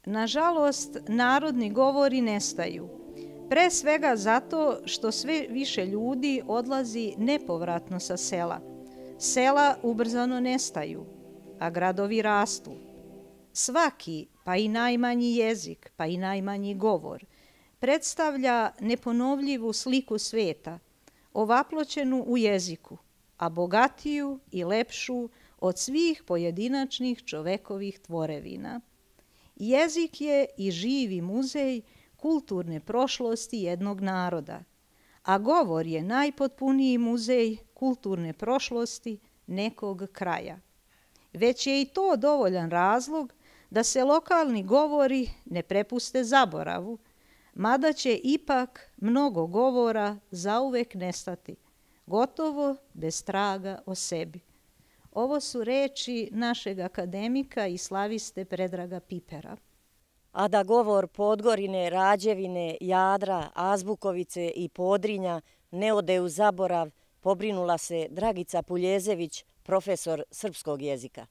Nažalost, narodni govori nestaju. Pre svega zato što sve više ljudi odlazi nepovratno sa sela. Sela ubrzano nestaju, a gradovi rastu. Svaki, pa i najmanji jezik, pa i najmanji govor, predstavlja neponovljivu sliku sveta, ovaploćenu u jeziku, a bogatiju i lepšu od svih pojedinačnih čovekovih tvorevina. Jezik je i živi muzej kulturne prošlosti jednog naroda, a govor je najpotpuniji muzej kulturne prošlosti nekog kraja. Već je i to dovoljan razlog da se lokalni govori ne prepuste zaboravu, mada će ipak mnogo govora zauvek nestati, gotovo bez traga o sebi. Ovo su reči našeg akademika i slaviste Predraga Pipera. A da govor Podgorine, Rađevine, Jadra, Azbukovice i Podrinja ne ode u zaborav, pobrinula se Dragica Puljezević, profesor srpskog jezika.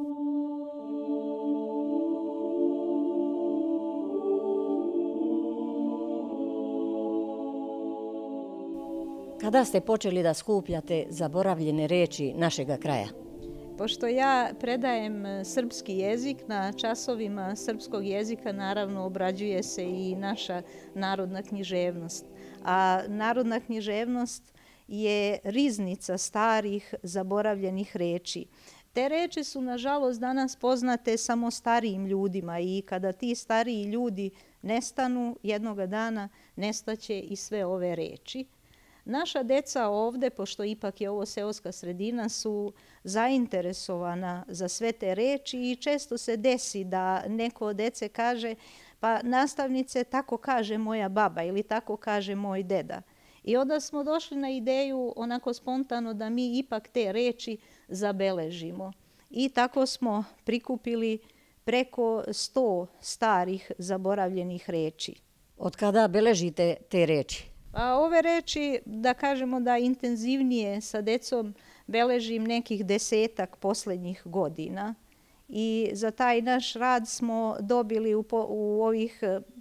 Kada ste počeli da skupljate zaboravljene reči našega kraja? Pošto ja predajem srpski jezik, na časovima srpskog jezika naravno obrađuje se i naša narodna književnost. A narodna književnost je riznica starih zaboravljenih reči. Te reči su, nažalost, danas poznate samo starijim ljudima i kada ti stariji ljudi nestanu, jednoga dana nestaće i sve ove reči. Naša deca ovde, pošto ipak je ovo seoska sredina, su zainteresovana za sve te reči i često se desi da neko od dece kaže pa nastavnice, tako kaže moja baba ili tako kaže moj deda. I onda smo došli na ideju onako spontano da mi ipak te reči zabeležimo. I tako smo prikupili preko 100 starih zaboravljenih reči. Od kada beležite te reči? A ove reči, da kažemo da intenzivnije sa decom beležim nekih 10 poslednjih godina. I za taj naš rad smo dobili u ovih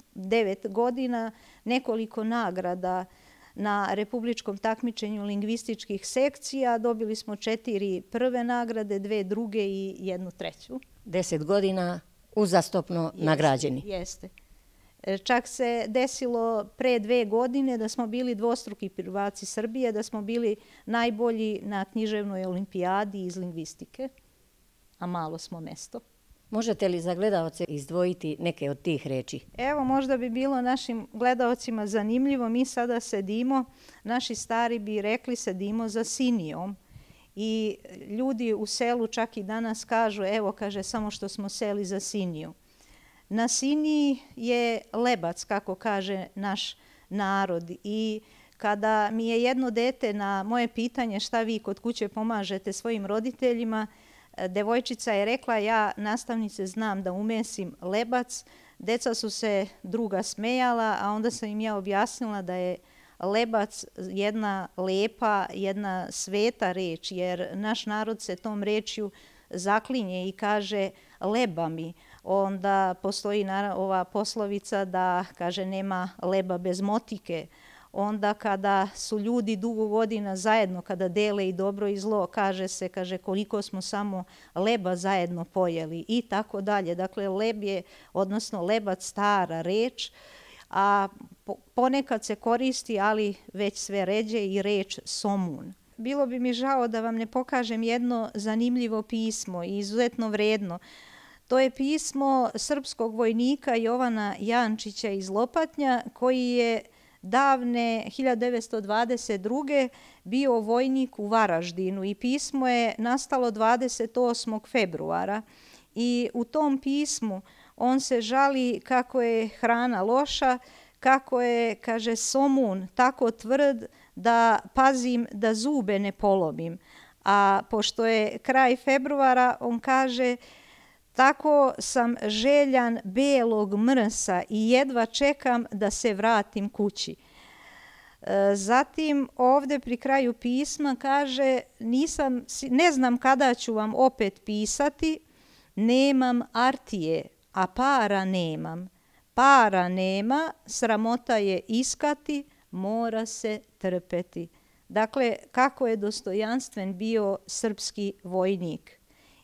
9 godina nekoliko nagrada na republičkom takmičenju lingvističkih sekcija. Dobili smo 4 prve nagrade, 2 druge i 1 treću. 10 godina uzastopno nagrađeni. Jeste. Čak se desilo pre 2 godine da smo bili dvostruki prvaci Srbije, da smo bili najbolji na književnoj olimpijadi iz lingvistike, a malo smo mesto. Možete li za gledaoce izdvojiti neke od tih reči? Evo, možda bi bilo našim gledaocima zanimljivo. Mi sada sedimo, naši stari bi rekli sedimo za sinijom. I ljudi u selu čak i danas kažu, evo, kaže, samo što smo seli za siniju. Na siniji je lebac, kako kaže naš narod. I kada mi je jedno dete na moje pitanje šta vi kod kuće pomažete svojim roditeljima, devojčica je rekla, ja nastavnice znam da umesim lebac. Deca su se druga smejala, a onda sam im ja objasnila da je lebac jedna lepa, jedna sveta reč, jer naš narod se tom rečju zaklinje i kaže leba mi. Onda postoji ova poslovica da, kaže, nema leba bez motike. Onda kada su ljudi dugo godina zajedno, kada dele i dobro i zlo, kaže se, kaže, koliko smo samo leba zajedno pojeli i tako dalje. Dakle, leb je, odnosno lebac, stara reč, a ponekad se koristi, ali već sve ređe, i reč somun. Bilo bi mi žao da vam ne pokažem jedno zanimljivo pismo i izuzetno vredno. To je pismo srpskog vojnika Jovana Jančića iz Lopatnja, koji je davne 1922. bio vojnik u Varaždinu i pismo je nastalo 28. februara. I u tom pismu on se žali kako je hrana loša, kako je, kaže, somun tako tvrd da pazim da zube ne polomim. A pošto je kraj februara, on kaže, tako sam željan belog mrsa i jedva čekam da se vratim kući. Zatim ovde pri kraju pisma kaže, ne znam kada ću vam opet pisati, nemam artije, a para nemam. Para nema, sramota je iskati, mora se trpeti. Dakle, kako je dostojanstven bio srpski vojnik.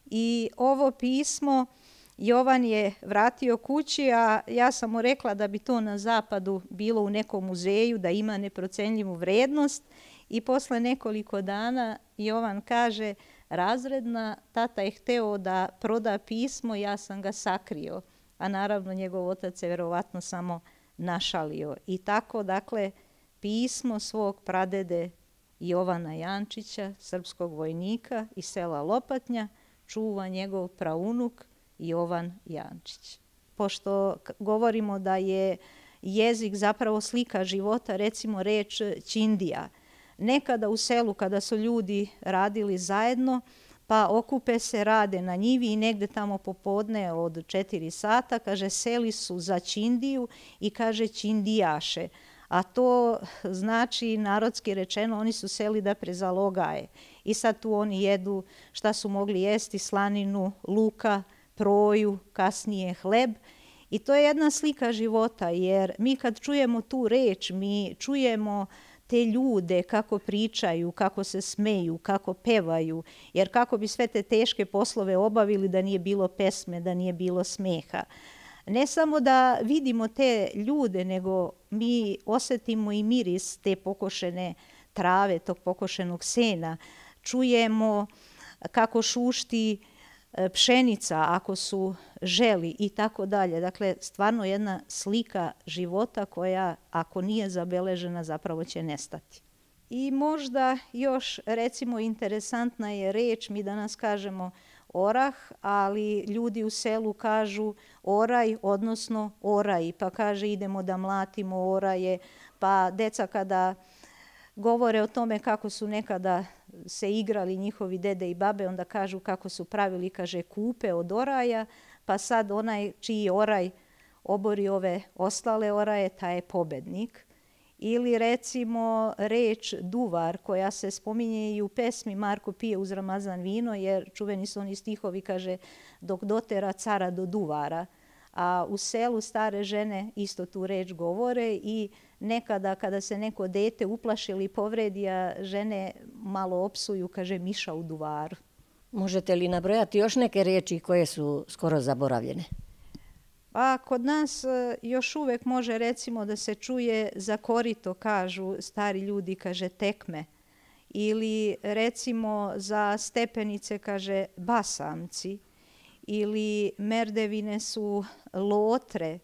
I ovo pismo Jovan je vratio kući, a ja sam mu rekla da bi to na zapadu bilo u nekom muzeju, da ima neprocenljivu vrednost. I posle nekoliko dana Jovan kaže, razredna, tata je hteo da proda pismo, ja sam ga sakrio. A naravno njegov otac je verovatno samo našalio. I tako, dakle, pismo svog pradede Jovana Jančića, srpskog vojnika iz sela Lopatnja, čuva njegov praunuk Jovan Jančić. Pošto govorimo da je jezik zapravo slika života, recimo reč Ćindija. Nekada u selu kada su ljudi radili zajedno, pa okupe se, rade na njivi i negde tamo popodne od 4 sata, kaže, seli su za Ćindiju i kaže Ćindijaše. A to znači, narodski rečeno, oni su seli da prezalogaje. I sad tu oni jedu šta su mogli jesti, slaninu, luka, proju, kasnije hleb. I to je jedna slika života, jer mi kad čujemo tu reč, mi čujemo te ljude kako pričaju, kako se smeju, kako pevaju, jer kako bi sve te teške poslove obavili da nije bilo pesme, da nije bilo smeha. Ne samo da vidimo te ljude, nego mi osetimo i miris te pokošene trave, tog pokošenog sena. Čujemo kako šušti pšenica ako su želi i tako dalje. Dakle, stvarno jedna slika života koja, ako nije zabeležena, zapravo će nestati. I možda još, recimo, interesantna je reč, mi danas kažemo orah, ali ljudi u selu kažu oraj, odnosno oraj, pa kaže idemo da mlatimo oraje, pa deca kada govore o tome kako su nekada se igrali njihovi dede i babe, onda kažu kako su pravili, kaže, kupe od oraja, pa sad onaj čiji oraj obori ove ostale oraje, taj je pobednik. Ili recimo reč duvar, koja se spominje i u pesmi Marko pije uz Ramazan vino, jer čuveni su oni stihovi, kaže, dok dotera cara do duvara. A u selu stare žene isto tu reč govore i nekada kada se neko dete uplaši ili povredi, a žene malo opsuju, kaže, miša u duvaru. Možete li nabrojati još neke reči koje su skoro zaboravljene? Pa kod nas još uvek može, recimo, da se čuje za korito, kažu stari ljudi, kaže, tekme. Ili recimo za stepenice, kaže, basamci. Ili merdevine su lotre.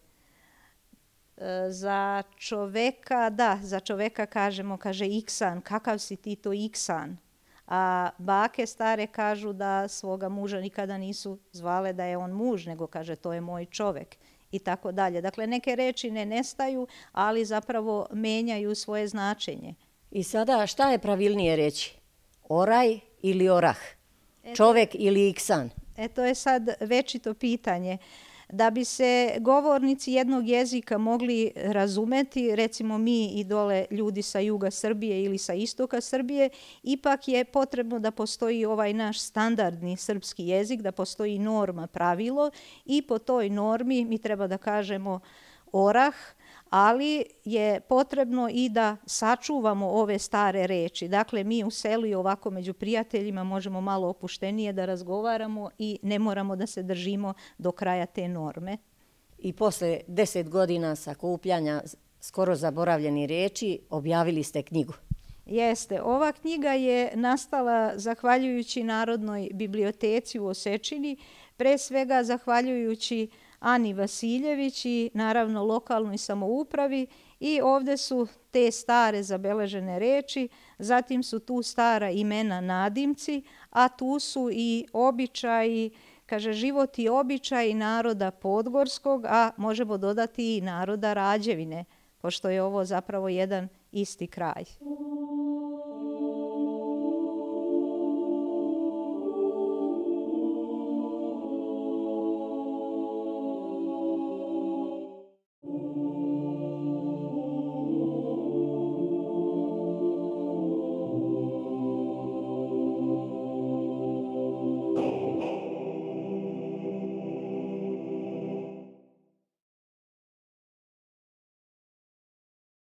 Za čoveka, da, za čoveka kažemo, kaže, iksan, kakav si ti to iksan. A bake stare kažu da svoga muža nikada nisu zvale da je on muž, nego kaže to je moj čovek i tako dalje. Dakle, neke reči ne nestaju, ali zapravo menjaju svoje značenje. I sada šta je pravilnije reći? Oraj ili orah? Čovek ili iksan? To je sad večito pitanje. Da bi se govornici jednog jezika mogli razumeti, recimo mi i dole ljudi sa juga Srbije ili sa istoka Srbije, ipak je potrebno da postoji ovaj naš standardni srpski jezik, da postoji norma, pravilo i po toj normi mi treba da kažemo orah, ali je potrebno i da sačuvamo ove stare reči. Dakle, mi u selu i ovako među prijateljima možemo malo opuštenije da razgovaramo i ne moramo da se držimo do kraja te norme. I posle 10 godina sakupljanja skoro zaboravljeni reči objavili ste knjigu. Jeste. Ova knjiga je nastala zahvaljujući Narodnoj biblioteci u Osečini, pre svega zahvaljujući Ani Vasiljević i naravno lokalnoj samoupravi i ovde su te stare zabeležene reči, zatim su tu stara imena nadimci, a tu su i običaji, kaže, život i običaji naroda Podgorskog, a možemo dodati i naroda Rađevine, pošto je ovo zapravo jedan isti kraj.